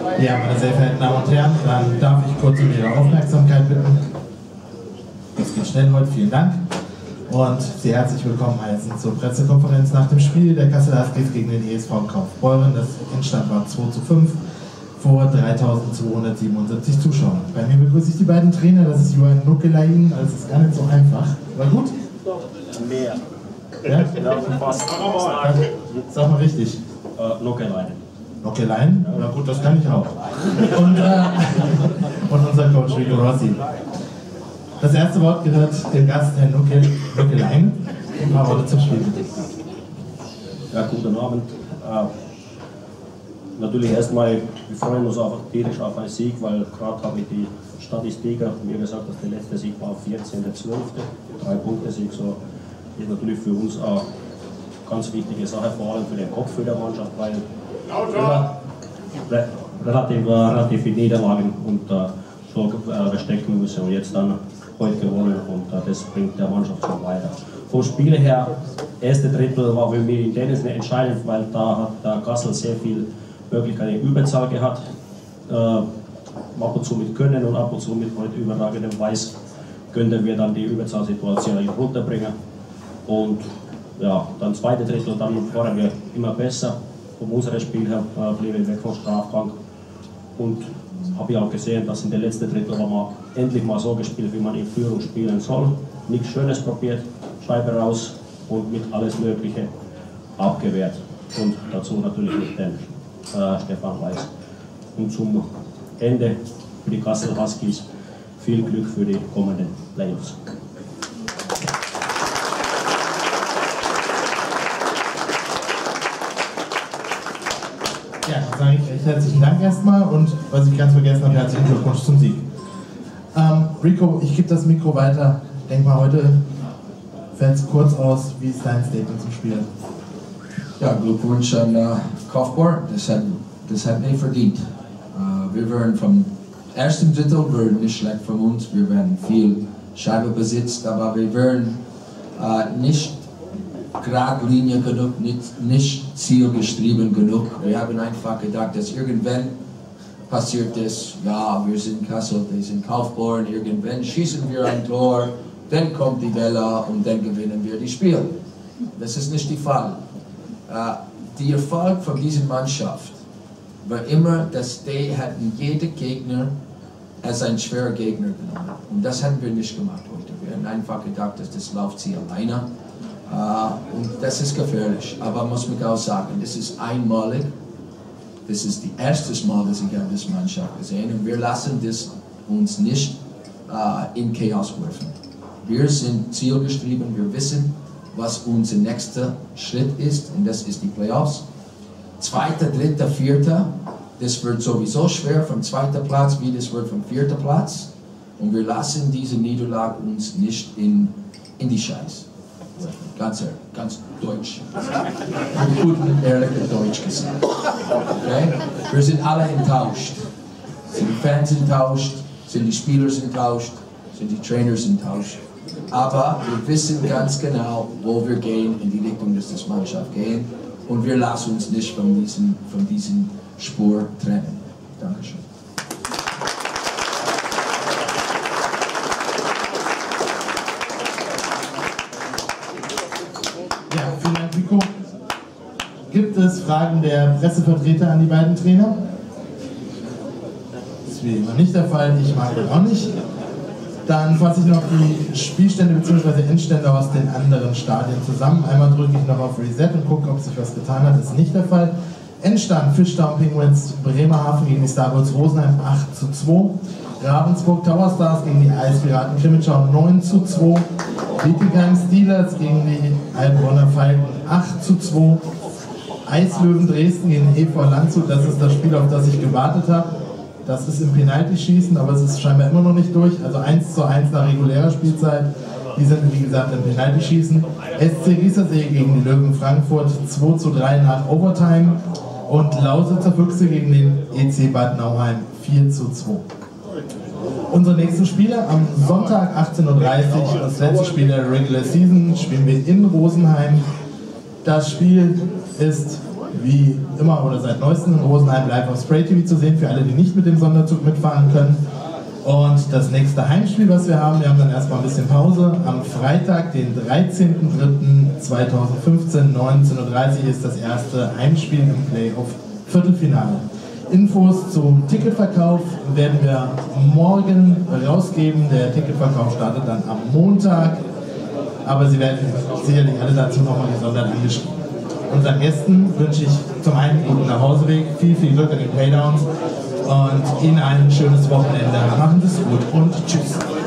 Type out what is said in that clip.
Ja, meine sehr verehrten Damen und Herren, dann darf ich kurz um Ihre Aufmerksamkeit bitten. Das geht schnell heute, vielen Dank. Und sehr herzlich willkommen heißen zur Pressekonferenz nach dem Spiel der Kassel Huskies gegen den ESV Kaufbeuren. Das Endstand war 2:5 vor 3.277 Zuschauern. Bei mir begrüße ich die beiden Trainer, das ist Johann Nuckelain, also es ist gar nicht so einfach. War gut? Mehr. Ja? Ja, fast. Sag mal richtig. Nuckelain. Nuckelain? Ja gut, das kann ich auch. Und unser Coach Rico Rossi. Das erste Wort gehört dem Gast, Herrn Nuckelain. Ein paar Worte zum Spiel. Ja, guten Abend. Natürlich erstmal, wir freuen uns auch tierisch auf einen Sieg, weil gerade habe ich die Statistiker mir gesagt, dass der letzte Sieg war 14.12. 3-Punkte-Sieg, so ist natürlich für uns auch eine ganz wichtige Sache, vor allem für den Kopf der Mannschaft, weil relativ viele Niederlagen und schon bestecken müssen und jetzt dann heute gewonnen und das bringt der Mannschaft schon weiter. Vom Spiel her, erste Drittel war für mich in Tennis nicht entscheidend, weil da hat der Kassel sehr viel Möglichkeiten Überzahl gehabt, ab und zu mit Können und ab und zu mit heute überragendem Weiß könnten wir dann die Überzahlsituation runterbringen. Und ja, dann zweite Drittel, dann waren wir immer besser. Von unserem Spiel her blieben wir weg vom Strafbank. Und habe ich auch gesehen, dass in der letzten Drittel haben wir endlich mal so gespielt, wie man in Führung spielen soll. Nichts Schönes probiert, Scheibe raus und mit alles Mögliche abgewehrt. Und dazu natürlich mit dem Stefan Weiß. Und zum Ende für die Kassel Huskies viel Glück für die kommenden Playoffs. Ja, dann sage ich recht herzlichen Dank erstmal und was ich ganz vergessen habe, herzlichen Glückwunsch zum Sieg. Rico, ich gebe das Mikro weiter. Denk mal, heute fällt es kurz aus. Wie ist dein Statement zum Spiel? Ja, Glückwunsch an Kaufbeuren. Das hat nicht verdient. Wir waren vom ersten Drittel nicht schlecht von uns. Wir waren viel Scheibe besitzt, aber wir waren nicht geradlinig genug, nicht zielgetrieben genug. Wir haben einfach gedacht, dass irgendwann passiert ist, ja, wir sind Kassel, wir sind Kaufbeuren, irgendwann schießen wir ein Tor, dann kommt die Welle und dann gewinnen wir das Spiel. Das ist nicht der Fall. Der Erfolg von dieser Mannschaft war immer, dass die hatten jede Gegner als ein schwerer Gegner genommen. Und das haben wir nicht gemacht heute. Wir haben einfach gedacht, dass das läuft sie alleine. Und das ist gefährlich. Aber muss man auch sagen, das ist einmalig. Das ist das erste Mal, dass ich diese Mannschaft gesehen habe. Und wir lassen das uns nicht in Chaos werfen. Wir sind zielgetrieben, wir wissen, was unser nächster Schritt ist, und das ist die Playoffs. Zweiter, dritter, vierter, das wird sowieso schwer vom zweiten Platz, wie das wird vom vierten Platz. Und wir lassen diese Niederlage uns nicht in die Scheiß. Ganz deutsch. Gut und ehrlich Deutsch gesagt. Okay? Wir sind alle enttäuscht. Sind die Fans enttäuscht, sind die Spieler enttäuscht, sind die Trainers enttäuscht. Aber wir wissen ganz genau, wo wir gehen, in die Richtung, dass das Mannschaft gehen. Und wir lassen uns nicht von diesen Spur trennen. Dankeschön. Ja, vielen Dank, Rico. Gibt es Fragen der Pressevertreter an die beiden Trainer? Das ist wie immer nicht der Fall, ich mag das auch nicht. Dann fasse ich noch die Spielstände bzw. Endstände aus den anderen Stadien zusammen. Einmal drücke ich noch auf Reset und gucke, ob sich was getan hat. Das ist nicht der Fall. Endstand: Fischtown Penguins Bremerhaven gegen die Starboys Rosenheim 8:2. Ravensburg Tower Stars gegen die Eispiraten Krimitschau 9:2. Bietigheim Steelers gegen die Heilbronner Falken 8:2. Eislöwen Dresden gegen den EV Landshut, das ist das Spiel, auf das ich gewartet habe. Das ist im Penalty-Schießen, aber es ist scheinbar immer noch nicht durch. Also 1:1 nach regulärer Spielzeit. Die sind, wie gesagt, im Penalty-Schießen. SC Gießersee gegen die Löwen Frankfurt 2:3 nach Overtime. Und Lausitzer Füchse gegen den EC Bad Nauheim 4:2. Unsere nächsten Spiele am Sonntag 18:30 Uhr, das letzte Spiel der Regular Season, spielen wir in Rosenheim. Das Spiel ist wie immer oder seit neuestem in Rosenheim live auf Spray TV zu sehen, für alle, die nicht mit dem Sonderzug mitfahren können. Und das nächste Heimspiel, was wir haben dann erstmal ein bisschen Pause. Am Freitag, den 13.03.2015, 19:30 Uhr ist das erste Heimspiel im Playoff-Viertelfinale. Infos zum Ticketverkauf werden wir morgen rausgeben. Der Ticketverkauf startet dann am Montag. Aber Sie werden sicherlich alle dazu nochmal gesondert angeschrieben. Unseren Gästen wünsche ich zum einen einen guten Nachhauseweg, viel Glück in den Playdowns und Ihnen ein schönes Wochenende. Machen Sie es gut und tschüss.